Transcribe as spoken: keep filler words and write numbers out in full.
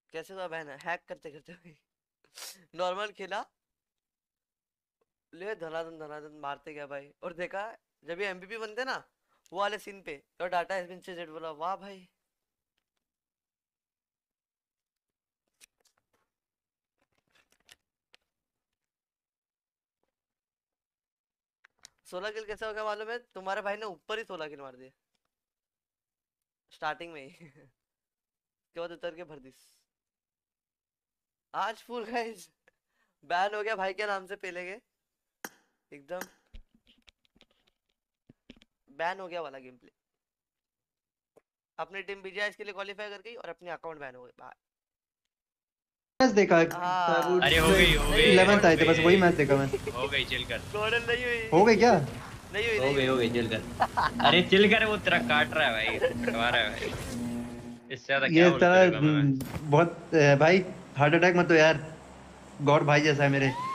कैसे हुआ बहन? हैक करते करते हुई नॉर्मल खेला, ले धनाधन धनाधन मारते गया भाई। और देखा जब ये एमवीपी बनते ना वो वाले सीन पे, तो डाटा हैज बीन चेंज्ड, बोला वाह भाई। सोलह किल कैसे हो गया मालूम है? तुम्हारे भाई ने ऊपर ही सोलह किल मार दिए स्टार्टिंग में ही के बाद उतर के भर दी। आज फुल गाइस बैन हो गया भाई के नाम से पहले के, एकदम बैन हो गया वाला गेम प्ले। अपनी team B G I qualify कर गई और अपने अकाउंट बैन हो गए भाई। मैच देखा हाँ अरे हो गई हो गई इलेवेंथ आए थे बस वही मैच देखा मैं। हो गई चिल कर। गोल्डन नहीं हुई। हो गई क्या? नहीं हुई हो गई हो गई चिल कर। अरे चिल कर, वो तेरा काट रहा है भाई, कटवा रहा है भाई। इससे ज्यादा क्या ये बोल तेरा सकूंगा मैं? बहुत भाई हार्ट अटैक मत दो यार, गॉड भाई जैसा है मेरे।